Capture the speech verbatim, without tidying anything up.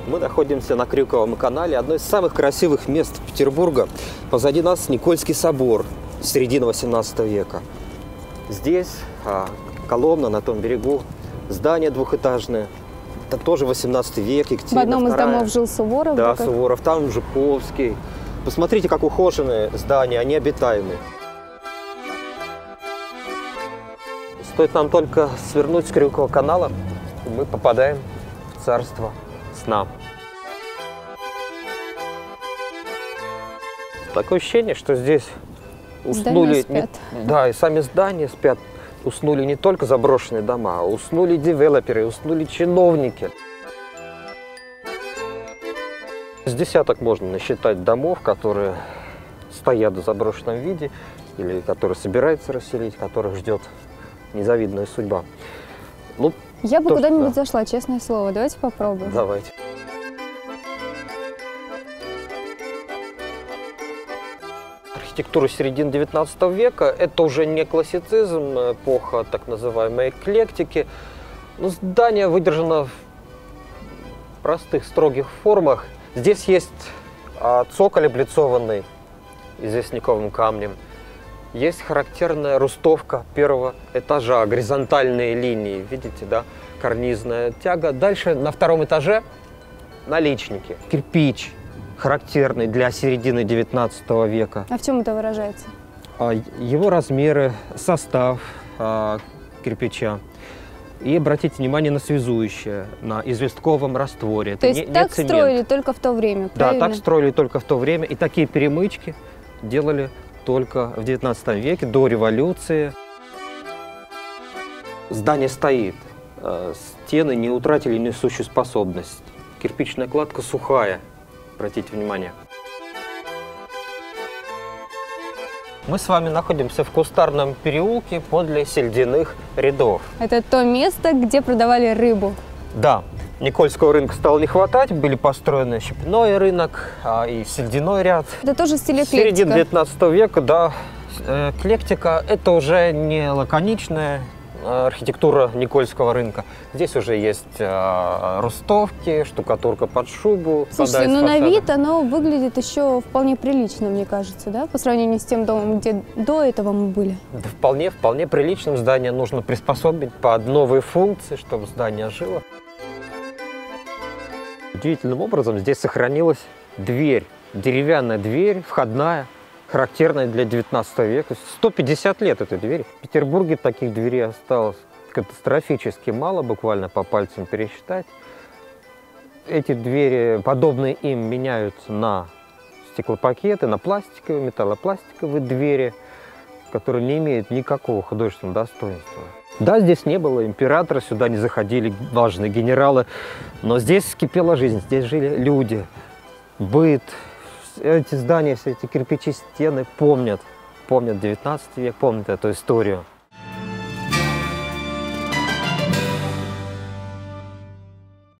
Мы находимся на Крюковом канале, одно из самых красивых мест Петербурга. Позади нас Никольский собор середины восемнадцатого века. Здесь а, Коломна, на том берегу, здание двухэтажное. Это тоже восемнадцатый век, Екатерина В одном из вторая. домов жил Суворов. Да, как... Суворов, там Жуковский. Посмотрите, как ухоженные здания, они обитаемые. Стоит нам только свернуть с Крюкового канала, и мы попадаем в царство сна. Такое ощущение, что здесь уснули, спят. Не, да, и сами здания спят. Уснули не только заброшенные дома, а уснули девелоперы, уснули чиновники. С десяток можно насчитать домов, которые стоят в заброшенном виде, или которые собираются расселить, которых ждет незавидная судьба. Ну, Я бы то, куда-нибудь да. зашла, честное слово. Давайте попробуем. Давайте. Архитектура середины девятнадцатого века – это уже не классицизм, эпоха так называемой эклектики. Но здание выдержано в простых, строгих формах. Здесь есть а, цоколь, облицованный известняковым камнем. Есть характерная рустовка первого этажа, горизонтальные линии, видите, да, карнизная тяга. Дальше на втором этаже наличники, кирпич, характерный для середины девятнадцатого века. А в чем это выражается? Его размеры, состав а, кирпича. И обратите внимание на связующее, на известковом растворе. То это есть не, так не цемент. строили только в то время, правильно? Да, так строили только в то время. И такие перемычки делали только в девятнадцатом веке, до революции. Здание стоит. Стены не утратили несущую способность. Кирпичная кладка сухая. Обратите внимание. Мы с вами находимся в кустарном переулке подле сельдяных рядов. Это то место, где продавали рыбу. Да, Никольского рынка стало не хватать, были построены щепной рынок а, и сельдяной ряд. Это тоже стиль эклектика. Середина девятнадцатого века, да, эклектика – это уже не лаконичная архитектура Никольского рынка. Здесь уже есть а, рустовки, штукатурка под шубу. Слушайте, ну на вид оно выглядит еще вполне прилично, мне кажется, да, по сравнению с тем домом, где до этого мы были. Да, вполне, вполне приличным. Здание нужно приспособить под новые функции, чтобы здание жило. Удивительным образом здесь сохранилась дверь, деревянная дверь, входная, характерная для девятнадцатого века. сто пятьдесят лет этой двери. В Петербурге таких дверей осталось катастрофически мало, буквально по пальцам пересчитать. Эти двери, подобные им, меняются на стеклопакеты, на пластиковые, металлопластиковые двери, которые не имеют никакого художественного достоинства. Да, здесь не было императора, сюда не заходили важные генералы, но здесь кипела жизнь, здесь жили люди, быт. Эти здания, все эти кирпичи, стены помнят, помнят девятнадцатый век, помнят эту историю.